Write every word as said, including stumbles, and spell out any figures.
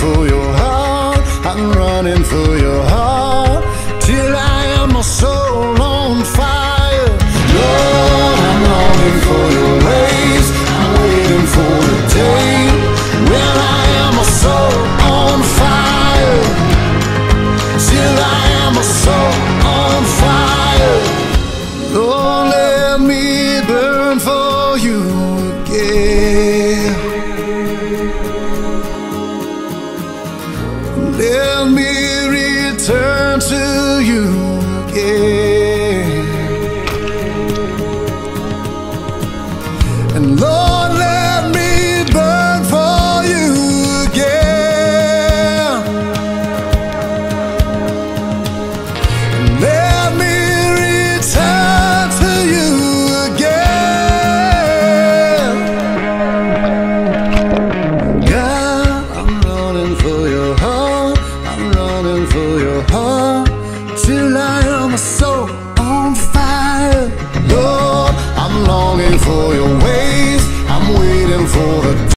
for your heart, I'm running for your heart, till I am my soul on fire. Lord, I'm longing for your ways, I'm waiting for the day when I am my soul on fire, till I am my soul on fire. Lord, let me burn for you again. Let me return to you again. And Lord, let me burn for you again. And let me return to you again. God, I'm running for your heart, I'm running for your heart,